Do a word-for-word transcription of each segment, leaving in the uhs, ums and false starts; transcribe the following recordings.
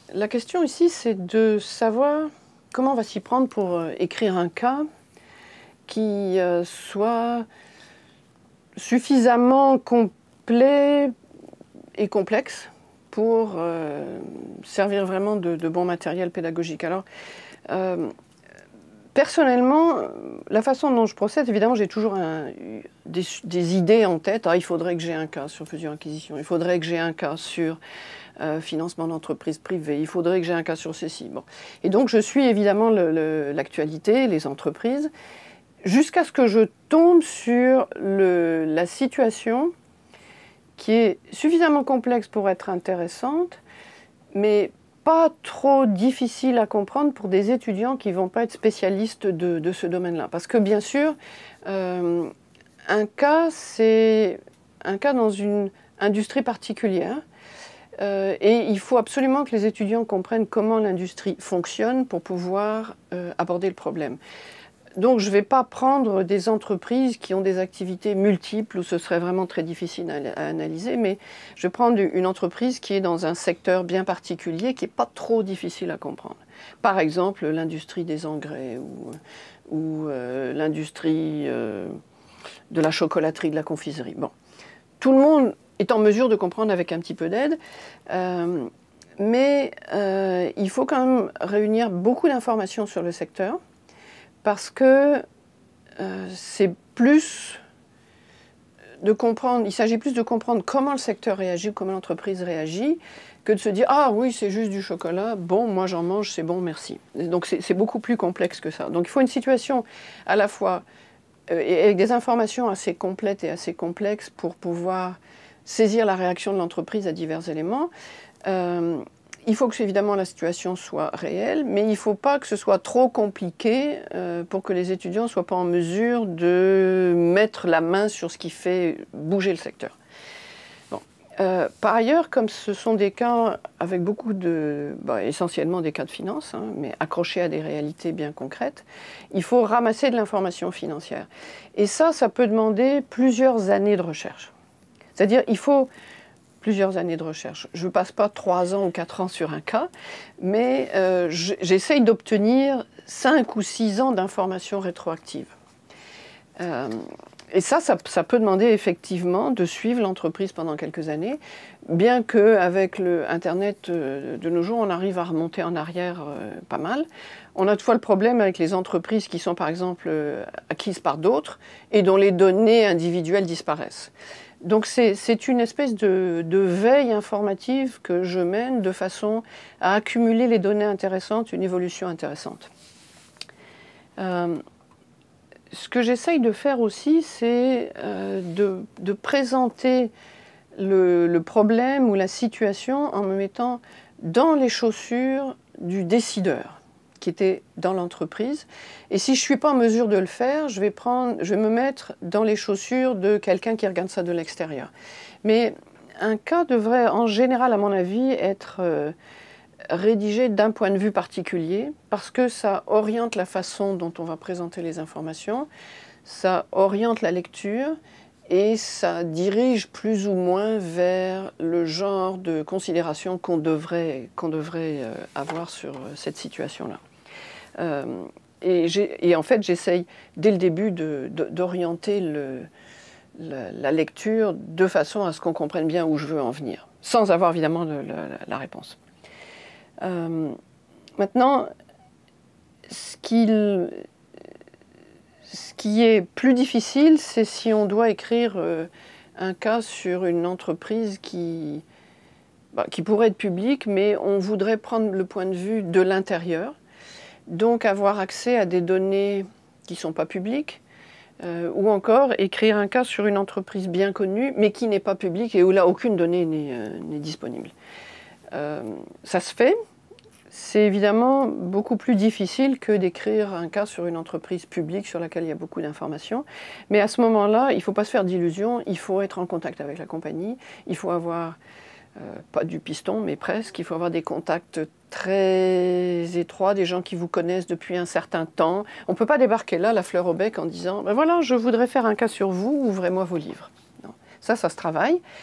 la question ici, c'est de savoir comment on va s'y prendre pour euh, écrire un cas qui euh, soit suffisamment complet et complexe pour euh, servir vraiment de, de bon matériel pédagogique. Alors, euh, personnellement, la façon dont je procède, évidemment, j'ai toujours un, des, des idées en tête. Ah, il faudrait que j'ai un cas sur fusion-acquisition, il faudrait que j'ai un cas sur euh, financement d'entreprises privées, il faudrait que j'ai un cas sur ceci. Bon. Et donc, je suis évidemment l'actualité, le, les entreprises, jusqu'à ce que je tombe sur le, la situation qui est suffisamment complexe pour être intéressante, mais pas trop difficile à comprendre pour des étudiants qui ne vont pas être spécialistes de, de ce domaine-là. Parce que bien sûr, euh, un cas, c'est un cas dans une industrie particulière, euh, et il faut absolument que les étudiants comprennent comment l'industrie fonctionne pour pouvoir euh, aborder le problème. Donc je ne vais pas prendre des entreprises qui ont des activités multiples où ce serait vraiment très difficile à, à analyser, mais je vais prendre une entreprise qui est dans un secteur bien particulier qui n'est pas trop difficile à comprendre. Par exemple, l'industrie des engrais ou, ou euh, l'industrie euh, de la chocolaterie, de la confiserie. Bon. Tout le monde est en mesure de comprendre avec un petit peu d'aide, euh, mais euh, il faut quand même réunir beaucoup d'informations sur le secteur, parce que euh, c'est plus de comprendre, il s'agit plus de comprendre comment le secteur réagit, comment l'entreprise réagit, que de se dire « Ah oui, c'est juste du chocolat, bon, moi j'en mange, c'est bon, merci ». Donc c'est beaucoup plus complexe que ça. Donc il faut une situation à la fois euh, avec des informations assez complètes et assez complexes pour pouvoir saisir la réaction de l'entreprise à divers éléments. Euh, Il faut que, évidemment, la situation soit réelle, mais il ne faut pas que ce soit trop compliqué euh, pour que les étudiants ne soient pas en mesure de mettre la main sur ce qui fait bouger le secteur. Bon. Euh, par ailleurs, comme ce sont des cas avec beaucoup de... Bah, essentiellement des cas de finance, hein, mais accrochés à des réalités bien concrètes, il faut ramasser de l'information financière. Et ça, ça peut demander plusieurs années de recherche. C'est-à-dire, il faut... plusieurs années de recherche. Je ne passe pas trois ans ou quatre ans sur un cas, mais euh, j'essaye d'obtenir cinq ou six ans d'informations rétroactives. Euh, et ça, ça, ça peut demander effectivement de suivre l'entreprise pendant quelques années, bien qu'avec Internet de nos jours, on arrive à remonter en arrière euh, pas mal. On a toutefois le problème avec les entreprises qui sont par exemple acquises par d'autres et dont les données individuelles disparaissent. Donc c'est une espèce de, de veille informative que je mène de façon à accumuler les données intéressantes, une évolution intéressante. Euh, ce que j'essaye de faire aussi, c'est euh, de, de présenter le, le problème ou la situation en me mettant dans les chaussures du décideur qui était dans l'entreprise. Et si je ne suis pas en mesure de le faire, je vais, prendre, je vais me mettre dans les chaussures de quelqu'un qui regarde ça de l'extérieur. Mais un cas devrait, en général, à mon avis, être euh, rédigé d'un point de vue particulier, parce que ça oriente la façon dont on va présenter les informations, ça oriente la lecture, et ça dirige plus ou moins vers le genre de considération qu'on devrait, qu'on devrait euh, avoir sur euh, cette situation-là. Euh, et, et en fait, j'essaye dès le début d'orienter la, la lecture de façon à ce qu'on comprenne bien où je veux en venir, sans avoir évidemment de, la, la réponse. Euh, maintenant, ce qu'il... Ce qui est plus difficile, c'est si on doit écrire euh, un cas sur une entreprise qui, bah, qui pourrait être publique, mais on voudrait prendre le point de vue de l'intérieur, donc avoir accès à des données qui ne sont pas publiques, euh, ou encore écrire un cas sur une entreprise bien connue, mais qui n'est pas publique et où là aucune donnée n'est euh, n'est disponible. Euh, ça se fait. C'est évidemment beaucoup plus difficile que d'écrire un cas sur une entreprise publique sur laquelle il y a beaucoup d'informations. Mais à ce moment-là, il ne faut pas se faire d'illusions, il faut être en contact avec la compagnie, il faut avoir, euh, pas du piston, mais presque, il faut avoir des contacts très étroits, des gens qui vous connaissent depuis un certain temps. On ne peut pas débarquer là, la fleur au bec, en disant ben « voilà, je voudrais faire un cas sur vous, ouvrez-moi vos livres ». Ça, ça se travaille.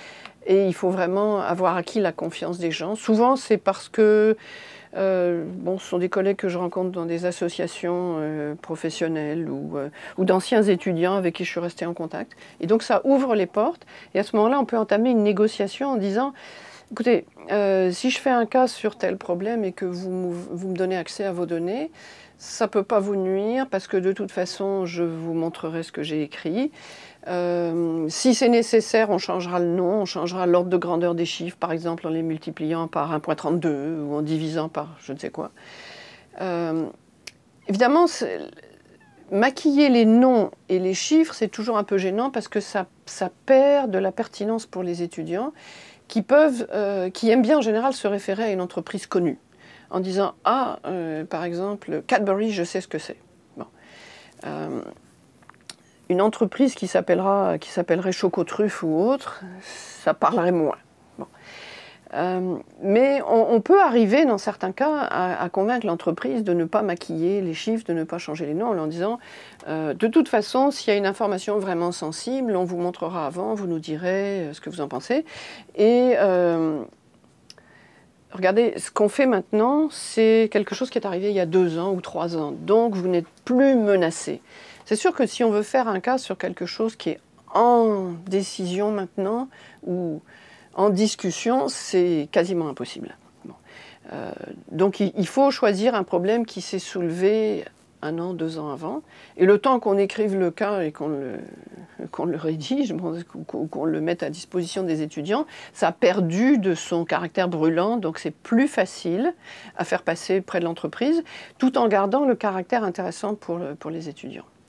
Et il faut vraiment avoir acquis la confiance des gens. Souvent, c'est parce que euh, bon, ce sont des collègues que je rencontre dans des associations euh, professionnelles ou, euh, ou d'anciens étudiants avec qui je suis restée en contact. Et donc, ça ouvre les portes. Et à ce moment-là, on peut entamer une négociation en disant « Écoutez, euh, si je fais un cas sur tel problème et que vous, vous me donnez accès à vos données, ça ne peut pas vous nuire parce que de toute façon, je vous montrerai ce que j'ai écrit. Euh, si c'est nécessaire, on changera le nom, on changera l'ordre de grandeur des chiffres, par exemple en les multipliant par un virgule trente-deux ou en divisant par je ne sais quoi. Euh, évidemment, maquiller les noms et les chiffres, c'est toujours un peu gênant parce que ça, ça perd de la pertinence pour les étudiants qui, peuvent, euh, qui aiment bien en général se référer à une entreprise connue en disant « Ah, euh, par exemple, Cadbury, je sais ce que c'est. Bon. » euh, Une entreprise qui s'appellera, qui s'appellerait Chocotruffe ou autre, ça parlerait moins. Bon. Euh, mais on, on peut arriver, dans certains cas, à, à convaincre l'entreprise de ne pas maquiller les chiffres, de ne pas changer les noms, en leur disant euh, de toute façon, s'il y a une information vraiment sensible, on vous montrera avant, vous nous direz ce que vous en pensez. Et euh, regardez, ce qu'on fait maintenant, c'est quelque chose qui est arrivé il y a deux ans ou trois ans. Donc, vous n'êtes plus menacé. C'est sûr que si on veut faire un cas sur quelque chose qui est en décision maintenant ou en discussion, c'est quasiment impossible. Bon. Euh, donc il, il faut choisir un problème qui s'est soulevé un an, deux ans avant. Et le temps qu'on écrive le cas et qu'on le, qu'on le rédige, qu'on, qu'on le mette à disposition des étudiants, ça a perdu de son caractère brûlant, donc c'est plus facile à faire passer près de l'entreprise, tout en gardant le caractère intéressant pour, le, pour les étudiants.